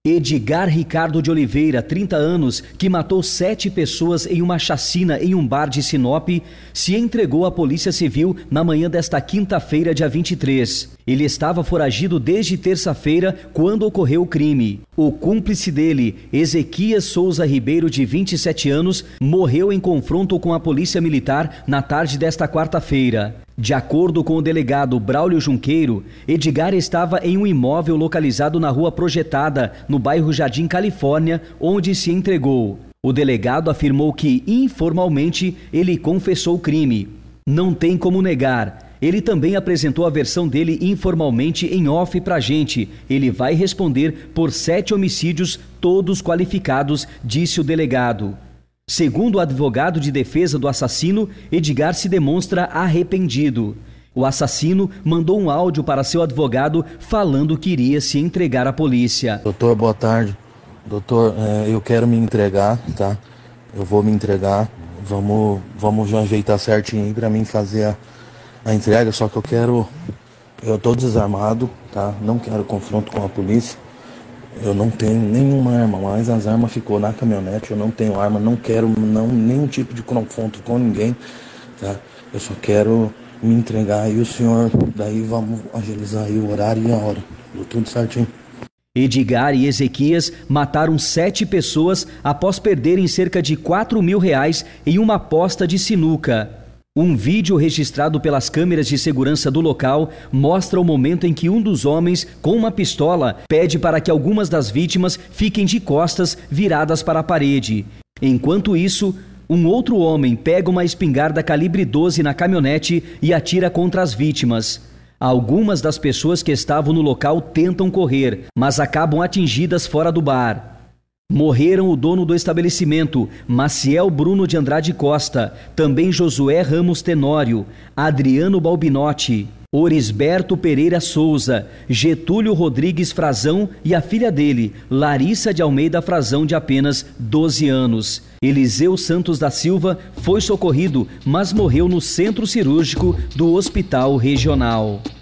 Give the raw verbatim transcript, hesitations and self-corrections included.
Edgar Ricardo de Oliveira, trinta anos, que matou sete pessoas em uma chacina em um bar de Sinop, se entregou à Polícia Civil na manhã desta quinta-feira, dia vinte e três. Ele estava foragido desde terça-feira, quando ocorreu o crime. O cúmplice dele, Ezequias Souza Ribeiro, de vinte e sete anos, morreu em confronto com a Polícia Militar na tarde desta quarta-feira. De acordo com o delegado Braulio Junqueiro, Edgar estava em um imóvel localizado na Rua Projetada, no bairro Jardim Califórnia, onde se entregou. O delegado afirmou que, informalmente, ele confessou o crime. Não tem como negar. Ele também apresentou a versão dele informalmente em off pra gente. Ele vai responder por sete homicídios, todos qualificados, disse o delegado. Segundo o advogado de defesa do assassino, Edgar se demonstra arrependido. O assassino mandou um áudio para seu advogado falando que iria se entregar à polícia. Doutor, boa tarde. Doutor, é, eu quero me entregar, tá? Eu vou me entregar. Vamos, vamos já ajeitar certinho para mim fazer a, a entrega, só que eu quero... Eu tô desarmado, tá? Não quero confronto com a polícia. Eu não tenho nenhuma arma mais, as armas ficou na caminhonete, eu não tenho arma, não quero não, nenhum tipo de confronto com ninguém, tá? Eu só quero me entregar e o senhor, daí vamos agilizar aí o horário e a hora, tudo certinho. Edgar e Ezequias mataram sete pessoas após perderem cerca de quatro mil reais em uma aposta de sinuca. Um vídeo registrado pelas câmeras de segurança do local mostra o momento em que um dos homens, com uma pistola, pede para que algumas das vítimas fiquem de costas viradas para a parede. Enquanto isso, um outro homem pega uma espingarda calibre doze na caminhonete e atira contra as vítimas. Algumas das pessoas que estavam no local tentam correr, mas acabam atingidas fora do bar. Morreram o dono do estabelecimento, Maciel Bruno de Andrade Costa, também Josué Ramos Tenório, Adriano Balbinotti, Orisberto Pereira Souza, Getúlio Rodrigues Frazão e a filha dele, Larissa de Almeida Frazão, de apenas doze anos. Eliseu Santos da Silva foi socorrido, mas morreu no centro cirúrgico do Hospital Regional.